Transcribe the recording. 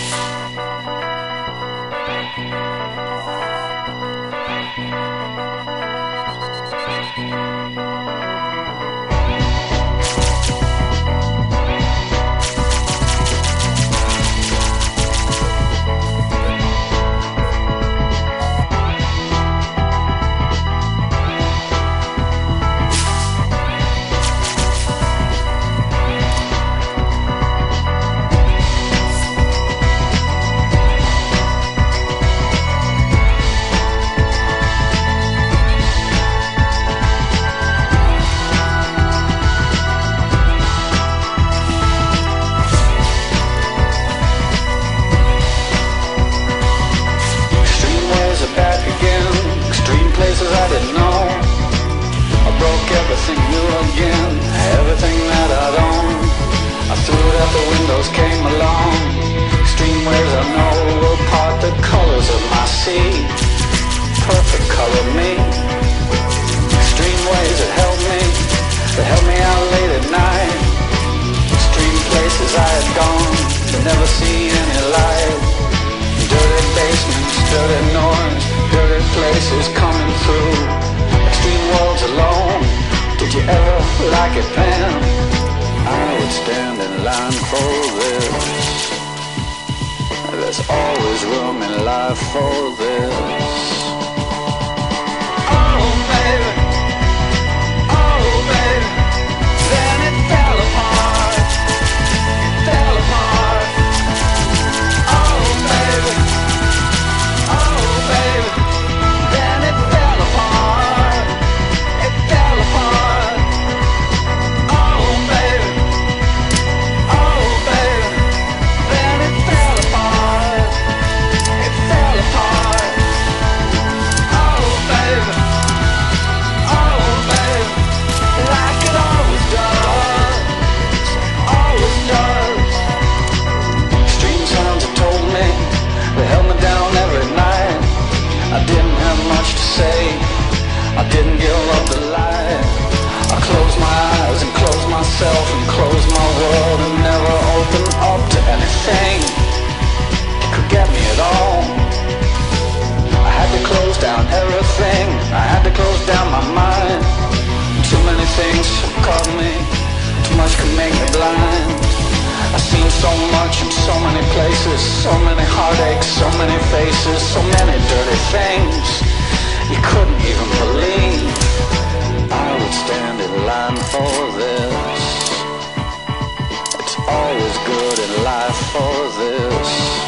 Everything new again, everything that I'd owned, I threw it out the windows, came along. Extreme waves I know will part the colors of my sea, perfect color me. Extreme waves that held me out late at night. Extreme places I had gone, but never seen any light. Dirty basements, dirty noise, dirty places coming through. Extreme worlds alone. Did you ever like it, Pam? I would stand in line for this. There's always room in life for this. Oh baby, then it fell apart. It fell apart. Oh baby, then it fell apart. It fell apart. Oh baby, then it fell apart. It fell apart. Oh baby, like it always does, always does. Extreme sounds have told me, they held me down every night. I didn't have much to say, I didn't give up the light. I closed my eyes and closed myself and closed my world and never opened up to anything that could get me at all. I had to close down everything, I had to close down my mind. Too many things caught me, too much could make me blind. I've seen so much in so many places, so many heartaches, so many faces, so many dirty things you couldn't even believe. I would stand in line for this. It's always good in life for this.